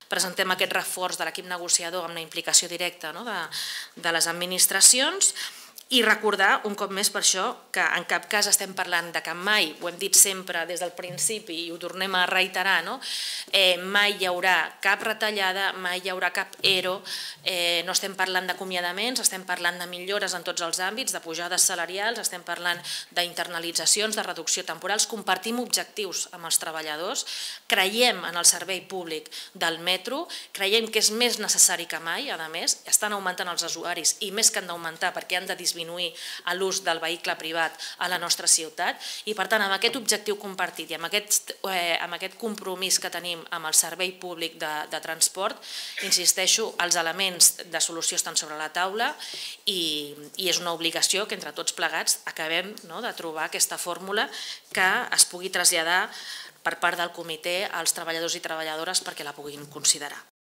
presentem aquest reforç de l'equip negociador amb la implicació directa de les administracions. I recordar un cop més per això que en cap cas estem parlant de que mai, ho hem dit sempre des del principi i ho tornem a reiterar, mai hi haurà cap retallada, mai hi haurà cap ERO, no estem parlant d'acomiadaments, estem parlant de millores en tots els àmbits, de pujades salarials, estem parlant d'internalitzacions, de reducció temporals, compartim objectius amb els treballadors, creiem en el servei públic del metro, creiem que és més necessari que mai, a més, estan augmentant els usuaris i més que han d'augmentar perquè han de disminuir l'ús del vehicle privat a la nostra ciutat i, per tant, amb aquest objectiu compartit i amb aquest compromís que tenim amb el servei públic de transport, insisteixo, els elements de solució estan sobre la taula i és una obligació que entre tots plegats acabem de trobar aquesta fórmula que es pugui traslladar per part del comitè als treballadors i treballadores perquè la puguin considerar.